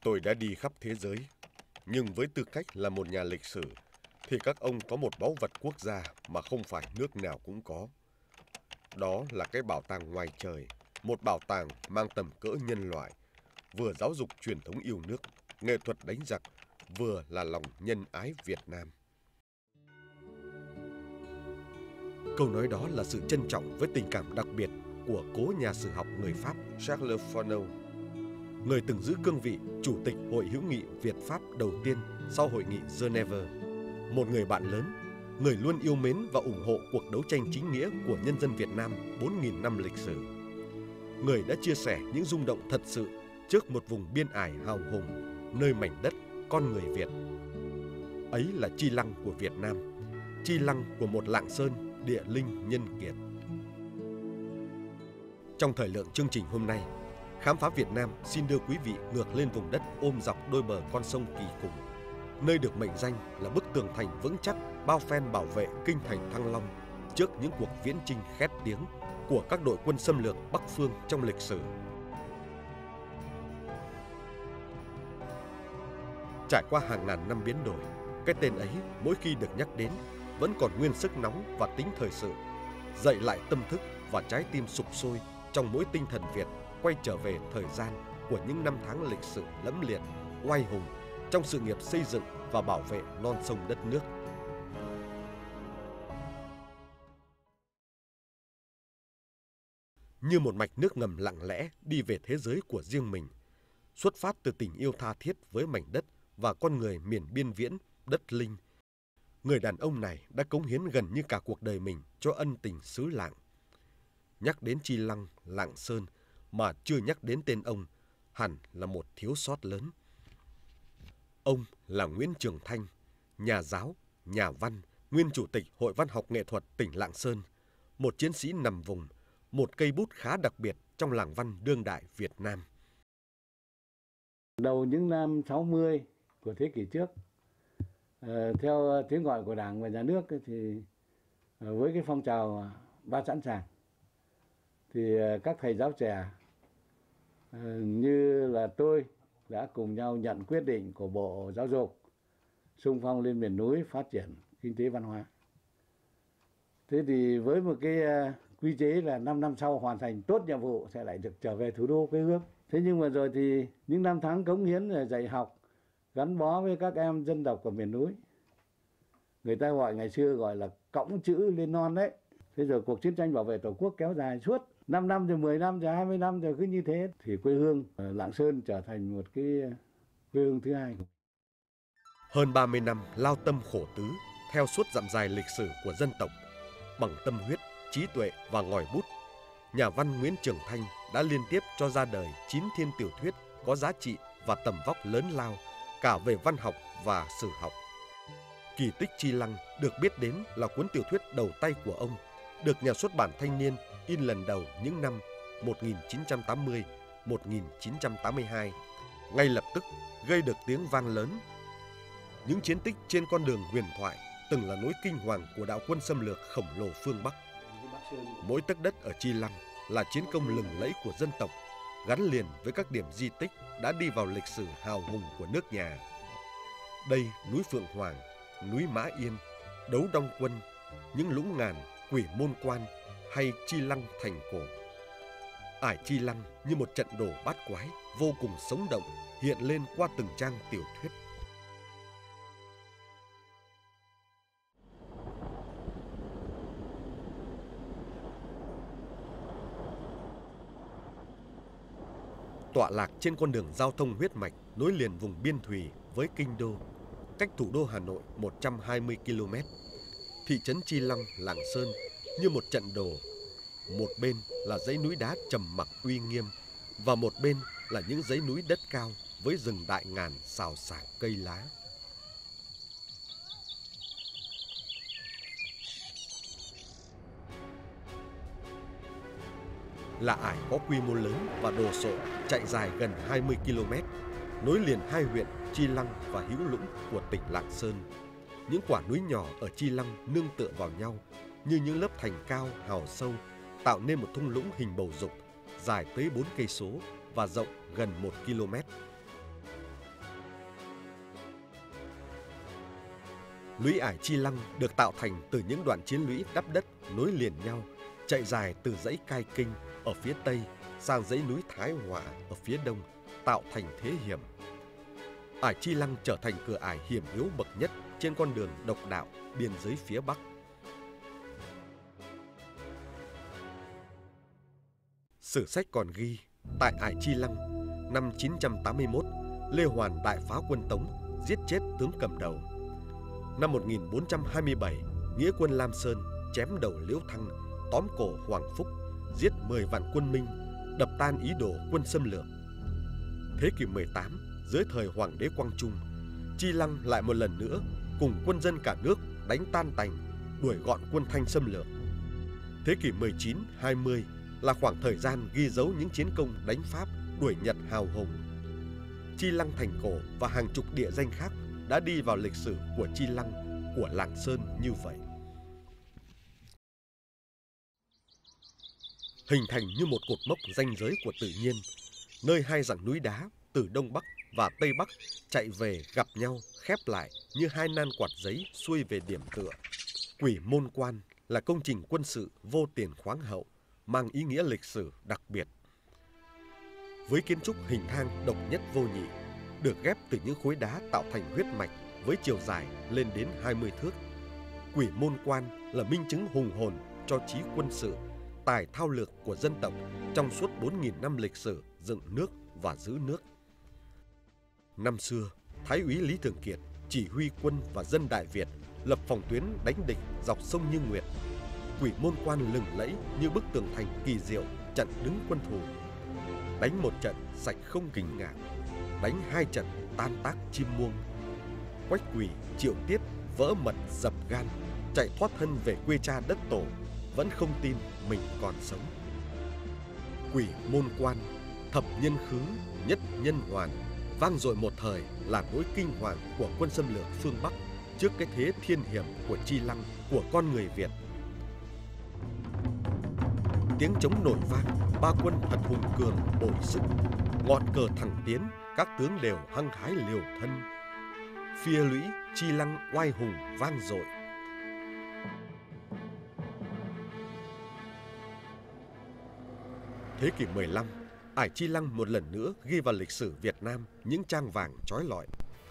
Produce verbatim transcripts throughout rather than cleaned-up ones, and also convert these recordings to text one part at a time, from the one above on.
Tôi đã đi khắp thế giới, nhưng với tư cách là một nhà lịch sử, thì các ông có một báu vật quốc gia mà không phải nước nào cũng có. Đó là cái bảo tàng ngoài trời, một bảo tàng mang tầm cỡ nhân loại, vừa giáo dục truyền thống yêu nước, nghệ thuật đánh giặc, vừa là lòng nhân ái Việt Nam. Câu nói đó là sự trân trọng với tình cảm đặc biệt của cố nhà sử học người Pháp Charles Fourneau, người từng giữ cương vị Chủ tịch Hội hữu nghị Việt-Pháp đầu tiên sau Hội nghị Geneva. Một người bạn lớn, người luôn yêu mến và ủng hộ cuộc đấu tranh chính nghĩa của nhân dân Việt Nam bốn nghìn năm lịch sử. Người đã chia sẻ những rung động thật sự trước một vùng biên ải hào hùng, nơi mảnh đất con người Việt. Ấy là chi lăng của Việt Nam, chi lăng của một Lạng Sơn địa linh nhân kiệt. Trong thời lượng chương trình hôm nay, Khám phá Việt Nam xin đưa quý vị ngược lên vùng đất ôm dọc đôi bờ con sông kỳ cục, nơi được mệnh danh là bức tường thành vững chắc bao phen bảo vệ kinh thành Thăng Long trước những cuộc viễn chinh khét tiếng của các đội quân xâm lược Bắc phương trong lịch sử. Trải qua hàng ngàn năm biến đổi, cái tên ấy mỗi khi được nhắc đến vẫn còn nguyên sức nóng và tính thời sự, dậy lại tâm thức và trái tim sục sôi trong mỗi tinh thần Việt quay trở về thời gian của những năm tháng lịch sử lẫm liệt, oai hùng trong sự nghiệp xây dựng và bảo vệ non sông đất nước. Như một mạch nước ngầm lặng lẽ đi về thế giới của riêng mình, xuất phát từ tình yêu tha thiết với mảnh đất và con người miền biên viễn, đất linh, người đàn ông này đã cống hiến gần như cả cuộc đời mình cho ân tình xứ Lạng. Nhắc đến Chi Lăng, Lạng Sơn mà chưa nhắc đến tên ông hẳn là một thiếu sót lớn. Ông là Nguyễn Trường Thanh, nhà giáo, nhà văn, nguyên chủ tịch Hội Văn học Nghệ thuật tỉnh Lạng Sơn, một chiến sĩ nằm vùng, một cây bút khá đặc biệt trong làng văn đương đại Việt Nam. Đầu những năm sáu mươi của thế kỷ trước, theo tiếng gọi của Đảng và Nhà nước thì với cái phong trào ba sẵn sàng, thì các thầy giáo trẻ như là tôi đã cùng nhau nhận quyết định của Bộ Giáo dục xung phong lên miền núi phát triển kinh tế văn hóa. Thế thì với một cái quy chế là năm năm sau hoàn thành tốt nhiệm vụ sẽ lại được trở về thủ đô quê hương. Thế nhưng mà rồi thì những năm tháng cống hiến dạy học gắn bó với các em dân tộc của miền núi, người ta gọi ngày xưa gọi là cõng chữ lên non đấy. Thế rồi cuộc chiến tranh bảo vệ Tổ quốc kéo dài suốt năm năm rồi mười năm rồi hai mươi năm rồi cứ như thế, thì quê hương Lạng Sơn trở thành một cái quê hương thứ hai. Hơn ba mươi năm lao tâm khổ tứ theo suốt dặm dài lịch sử của dân tộc, bằng tâm huyết, trí tuệ và ngòi bút, nhà văn Nguyễn Trường Thanh đã liên tiếp cho ra đời chín thiên tiểu thuyết có giá trị và tầm vóc lớn lao cả về văn học và sử học. Kỳ tích Chi Lăng được biết đến là cuốn tiểu thuyết đầu tay của ông, được Nhà xuất bản Thanh niên in lần đầu những năm một nghìn chín trăm tám mươi đến một nghìn chín trăm tám mươi hai, ngay lập tức gây được tiếng vang lớn. Những chiến tích trên con đường huyền thoại từng là nỗi kinh hoàng của đạo quân xâm lược khổng lồ phương Bắc. Mỗi tấc đất ở Chi Lăng là chiến công lừng lẫy của dân tộc, gắn liền với các điểm di tích đã đi vào lịch sử hào hùng của nước nhà. Đây núi Phượng Hoàng, núi Mã Yên, Đấu Đong Quân, những Lũng Ngàn, Quỷ Môn Quan hay Chi Lăng thành cổ. Ải Chi Lăng như một trận đồ bát quái vô cùng sống động hiện lên qua từng trang tiểu thuyết. Tọa lạc trên con đường giao thông huyết mạch nối liền vùng biên thùy với kinh đô, cách thủ đô Hà Nội một trăm hai mươi ki lô mét, thị trấn Chi Lăng, Lạng Sơn như một trận đồ. Một bên là dãy núi đá trầm mặc uy nghiêm, và một bên là những dãy núi đất cao với rừng đại ngàn xào xạc cây lá. Là ải có quy mô lớn và đồ sộ, chạy dài gần hai mươi ki lô mét, nối liền hai huyện Chi Lăng và Hữu Lũng của tỉnh Lạng Sơn. Những quả núi nhỏ ở Chi Lăng nương tựa vào nhau như những lớp thành cao hào sâu, tạo nên một thung lũng hình bầu dục dài tới bốn cây số và rộng gần một ki lô mét. Lũy Ải Chi Lăng được tạo thành từ những đoạn chiến lũy đắp đất nối liền nhau, chạy dài từ dãy Cai Kinh ở phía tây sang dãy núi Thái Họa ở phía đông, tạo thành thế hiểm. Ải Chi Lăng trở thành cửa ải hiểm yếu bậc nhất trên con đường độc đạo biên giới phía Bắc. Sử sách còn ghi, tại Ải Chi Lăng, năm chín trăm tám mươi mốt, Lê Hoàn đại phá quân Tống, giết chết tướng cầm đầu. Năm một nghìn bốn trăm hai mươi bảy, nghĩa quân Lam Sơn chém đầu Liễu Thăng, tóm cổ Hoàng Phúc, giết mười vạn quân Minh, đập tan ý đồ quân xâm lược. Thế kỷ mười tám, dưới thời Hoàng đế Quang Trung, Chi Lăng lại một lần nữa cùng quân dân cả nước đánh tan tành, đuổi gọn quân Thanh xâm lược. Thế kỷ mười chín hai mươi là khoảng thời gian ghi dấu những chiến công đánh Pháp, đuổi Nhật hào hùng. Chi Lăng thành cổ và hàng chục địa danh khác đã đi vào lịch sử của Chi Lăng, của Lạng Sơn như vậy. Hình thành như một cột mốc ranh giới của tự nhiên, nơi hai dãy núi đá từ Đông Bắc và Tây Bắc chạy về gặp nhau, khép lại như hai nan quạt giấy xuôi về điểm tựa. Quỷ Môn Quan là công trình quân sự vô tiền khoáng hậu, mang ý nghĩa lịch sử đặc biệt. Với kiến trúc hình thang độc nhất vô nhị, được ghép từ những khối đá tạo thành huyết mạch với chiều dài lên đến hai mươi thước. Quỷ Môn Quan là minh chứng hùng hồn cho trí quân sự, tài thao lược của dân tộc trong suốt bốn nghìn năm lịch sử dựng nước và giữ nước. Năm xưa, Thái úy Lý Thường Kiệt chỉ huy quân và dân Đại Việt lập phòng tuyến đánh địch dọc sông Như Nguyệt. Quỷ Môn Quan lừng lẫy như bức tường thành kỳ diệu chặn đứng quân thù. Đánh một trận sạch không kình ngạc, đánh hai trận tan tác chim muông. Quách Quỳ, Triệu Tiết vỡ mật dập gan, chạy thoát thân về quê cha đất tổ, vẫn không tin mình còn sống. Quỷ Môn Quan, thập nhân khứ, nhất nhân hoàn, vang dội một thời là nỗi kinh hoàng của quân xâm lược phương Bắc trước cái thế thiên hiểm của Chi Lăng, của con người Việt. Tiếng trống nổi vang, ba quân thật hùng cường bội sức, ngọn cờ thẳng tiến, các tướng đều hăng hái liều thân. Phia lũy Chi Lăng oai hùng vang dội. Thế kỷ mười lăm, Ải Chi Lăng một lần nữa ghi vào lịch sử Việt Nam những trang vàng chói lọi.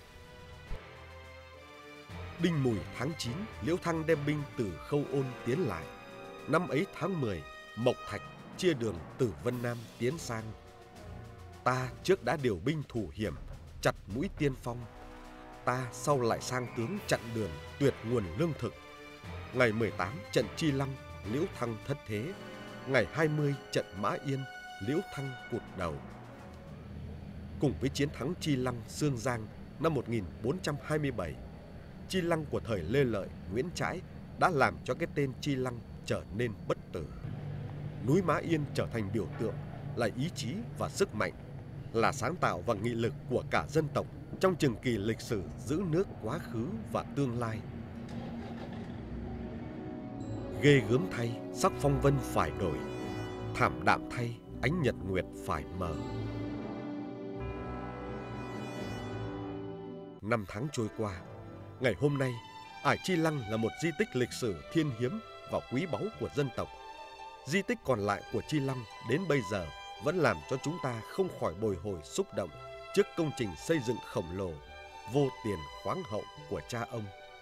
Đinh Mùi tháng chín, Liễu Thăng đem binh từ Khâu Ôn tiến lại. Năm ấy tháng mười, Mộc Thạch chia đường từ Vân Nam tiến sang. Ta trước đã điều binh thủ hiểm, chặt mũi tiên phong. Ta sau lại sang tướng chặn đường, tuyệt nguồn lương thực. Ngày mười tám, trận Chi Lăng, Liễu Thăng thất thế. Ngày hai mươi, trận Mã Yên, Liễu Thăng cụt đầu. Cùng với chiến thắng Chi Lăng, Sương Giang năm một nghìn bốn trăm hai mươi bảy, Chi Lăng của thời Lê Lợi, Nguyễn Trãi đã làm cho cái tên Chi Lăng trở nên bất tử. Núi Mã Yên trở thành biểu tượng, là ý chí và sức mạnh, là sáng tạo và nghị lực của cả dân tộc trong chừng kỳ lịch sử giữ nước quá khứ và tương lai. Ghê gớm thay, sắc phong vân phải đổi, thảm đạm thay, ánh nhật nguyệt phải mờ. Năm tháng trôi qua, ngày hôm nay, Ải Chi Lăng là một di tích lịch sử thiên hiếm và quý báu của dân tộc. Di tích còn lại của Chi Lăng đến bây giờ vẫn làm cho chúng ta không khỏi bồi hồi xúc động trước công trình xây dựng khổng lồ, vô tiền khoáng hậu của cha ông.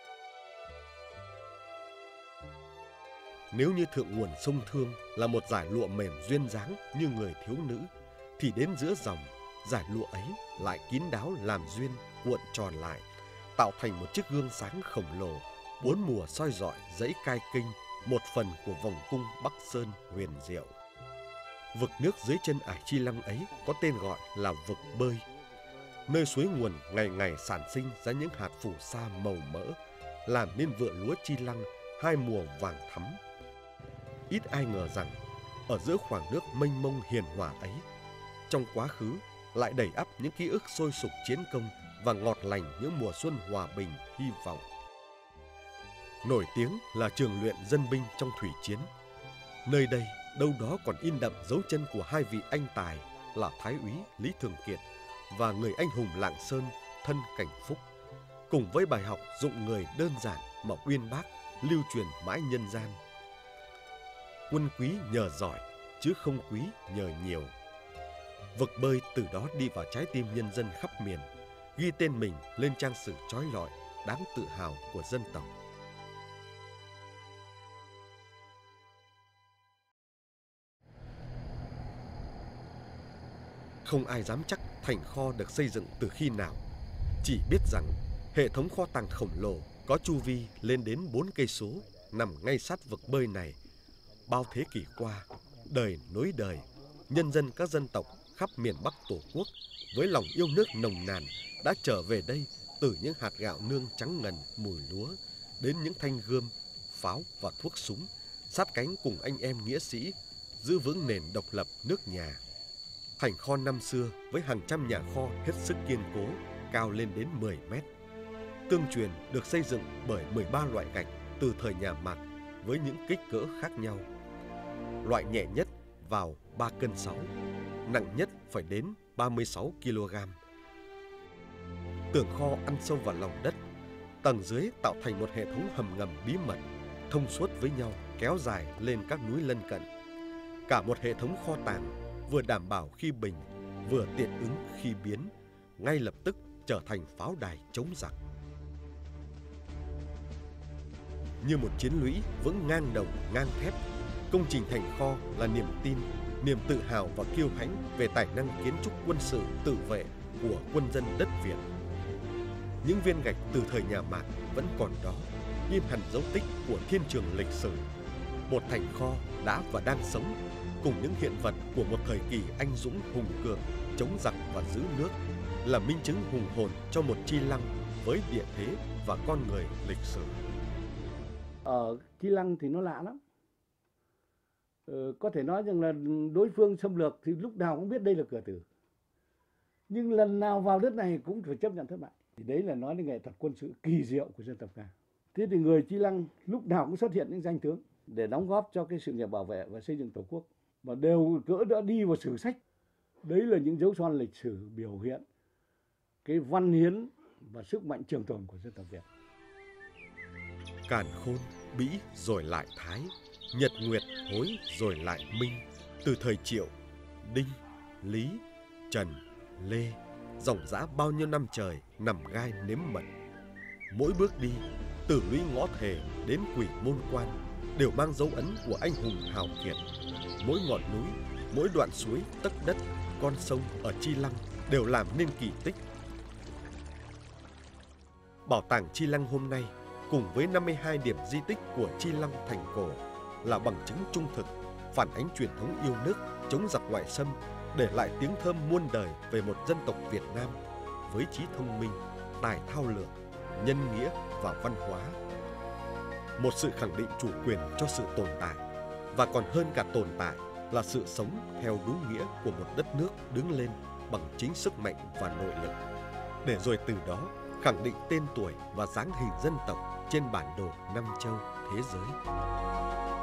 Nếu như thượng nguồn sông Thương là một dải lụa mềm duyên dáng như người thiếu nữ, thì đến giữa dòng, dải lụa ấy lại kín đáo làm duyên cuộn tròn lại, tạo thành một chiếc gương sáng khổng lồ, bốn mùa soi rọi dãy Cai Kinh, một phần của vòng cung Bắc Sơn huyền diệu. Vực nước dưới chân Ải Chi Lăng ấy có tên gọi là vực bơi, nơi suối nguồn ngày ngày sản sinh ra những hạt phù sa màu mỡ, làm nên vựa lúa Chi Lăng hai mùa vàng thắm. Ít ai ngờ rằng ở giữa khoảng nước mênh mông hiền hòa ấy, trong quá khứ lại đầy ắp những ký ức sôi sục chiến công và ngọt lành những mùa xuân hòa bình hy vọng. Nổi tiếng là trường luyện dân binh trong thủy chiến. Nơi đây đâu đó còn in đậm dấu chân của hai vị anh tài là Thái úy Lý Thường Kiệt và người anh hùng Lạng Sơn Thân Cảnh Phúc. cùng với bài học dụng người đơn giản mà uyên bác lưu truyền mãi nhân gian. Quân quý nhờ giỏi, chứ không quý nhờ nhiều. Vực bơi từ đó đi vào trái tim nhân dân khắp miền, ghi tên mình lên trang sử chói lọi, đáng tự hào của dân tộc. Không ai dám chắc thành kho được xây dựng từ khi nào, chỉ biết rằng hệ thống kho tàng khổng lồ có chu vi lên đến bốn cây số nằm ngay sát vực bơi này. Bao thế kỷ qua, đời nối đời, nhân dân các dân tộc khắp miền Bắc Tổ quốc với lòng yêu nước nồng nàn đã trở về đây, từ những hạt gạo nương trắng ngần mùi lúa đến những thanh gươm, pháo và thuốc súng, sát cánh cùng anh em nghĩa sĩ giữ vững nền độc lập nước nhà. Thành kho năm xưa với hàng trăm nhà kho hết sức kiên cố, cao lên đến mười mét. Tương truyền được xây dựng bởi mười ba loại gạch từ thời nhà Mạc với những kích cỡ khác nhau. Loại nhẹ nhất vào ba cân sáu, nặng nhất phải đến ba mươi sáu ki lô gam. Tường kho ăn sâu vào lòng đất, tầng dưới tạo thành một hệ thống hầm ngầm bí mật, thông suốt với nhau kéo dài lên các núi lân cận. Cả một hệ thống kho tàng vừa đảm bảo khi bình, vừa tiện ứng khi biến, ngay lập tức trở thành pháo đài chống giặc. Như một chiến lũy vững ngang đồng ngang thép, công trình thành kho là niềm tin, niềm tự hào và kiêu hãnh về tài năng kiến trúc quân sự tự vệ của quân dân đất Việt. Những viên gạch từ thời nhà Mạc vẫn còn đó, in hẳn dấu tích của thiên trường lịch sử. Một thành kho đã và đang sống, cùng những hiện vật của một thời kỳ anh dũng hùng cường, chống giặc và giữ nước, là minh chứng hùng hồn cho một Chi Lăng với địa thế và con người lịch sử. Ở Chi Lăng thì nó lạ lắm. Ờ, có thể nói rằng là đối phương xâm lược thì lúc nào cũng biết đây là cửa tử. Nhưng lần nào vào đất này cũng phải chấp nhận thất bại. Thì đấy là nói đến nghệ thuật quân sự kỳ diệu của dân tộc ta. Thế thì người Chi Lăng lúc nào cũng xuất hiện những danh tướng để đóng góp cho cái sự nghiệp bảo vệ và xây dựng Tổ quốc. Mà đều cỡ đã đi vào sử sách. Đấy là những dấu son lịch sử biểu hiện cái văn hiến và sức mạnh trường tồn của dân tộc Việt. Càn Khôn, Bĩ rồi lại Thái, Nhật Nguyệt Hối rồi lại Minh. Từ thời Triệu, Đinh, Lý, Trần, Lê, dòng dã bao nhiêu năm trời nằm gai nếm mật. Mỗi bước đi, từ lũy Ngõ Thề đến Quỷ Môn Quan đều mang dấu ấn của anh hùng hào kiệt. Mỗi ngọn núi, mỗi đoạn suối, tấc đất, con sông ở Chi Lăng đều làm nên kỳ tích. Bảo tàng Chi Lăng hôm nay cùng với năm mươi hai điểm di tích của Chi Lăng thành cổ là bằng chứng trung thực, phản ánh truyền thống yêu nước, chống giặc ngoại xâm, để lại tiếng thơm muôn đời về một dân tộc Việt Nam với trí thông minh, tài thao lược, nhân nghĩa và văn hóa. Một sự khẳng định chủ quyền cho sự tồn tại, và còn hơn cả tồn tại là sự sống theo đúng nghĩa của một đất nước đứng lên bằng chính sức mạnh và nội lực, để rồi từ đó khẳng định tên tuổi và dáng hình dân tộc trên bản đồ năm châu thế giới.